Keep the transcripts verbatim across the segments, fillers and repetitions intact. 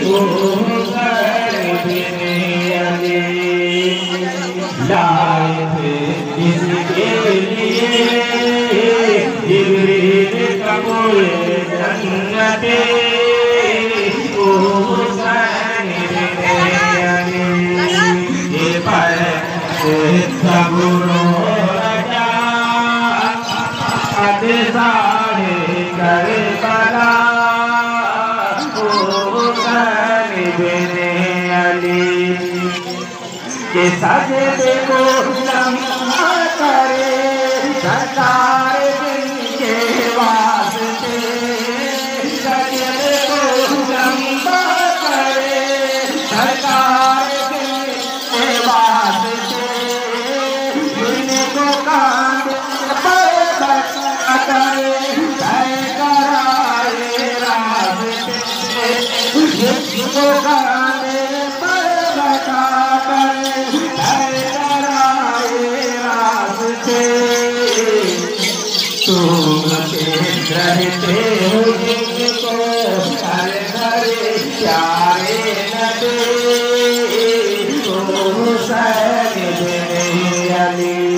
लाए थे इसके लिए जिब्रील कबूल जन्नते ओ हुसैन बिन अली ये पर सबरो रजा अद सारे करबला ओ हुसैन बिन अली के सजदे को लम्हा करे सरकार के वास्ते सजदे को लम्हा करे सरकार के वास्ते इनको कांद पर करे तय कराए रास्ते इनको कांद पर करे तुम रहते हो जिनको हर घरे प्यारे नबी ओ हुसैन बिन अली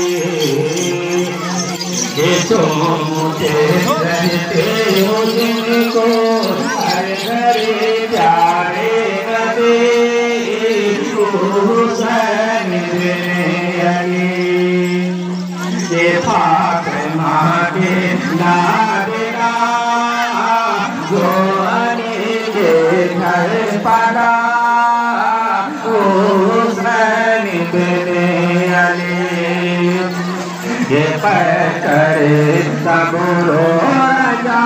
ये तुम रहते हो जिनको हर घरे प्यारे नबी ओ हुसैन बिन अली ये फातिमा के नादरा जो अली के घर पड़ा ओ हुसैन बिन अली ये पैकर सबरो राजा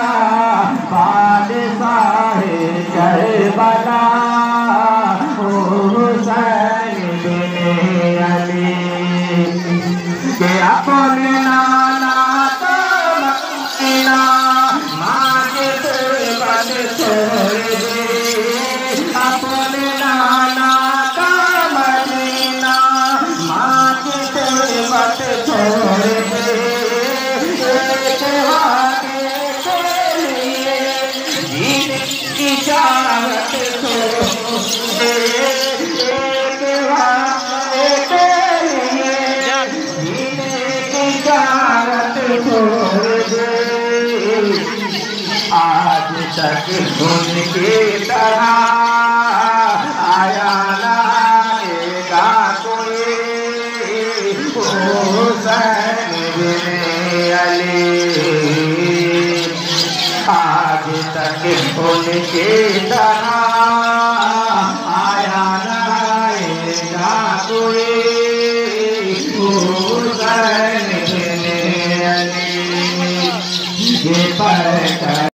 बादशाह करबला ओ हुसैन बिन अली के अपने नाना तो मदीना माँ के तुरबत छोड़ दे अपने नाना का मदीना माँ के तुरबत छोड़ दे एक वादे के लिए जीने की चाहत छोड़ दे एक वादे के आज तक उनकी तरह आया लाएगा कोई हुसैन बिन अली आज तक उनकी तरह आया लाएगा कोई हुसैन बिन अली ये पर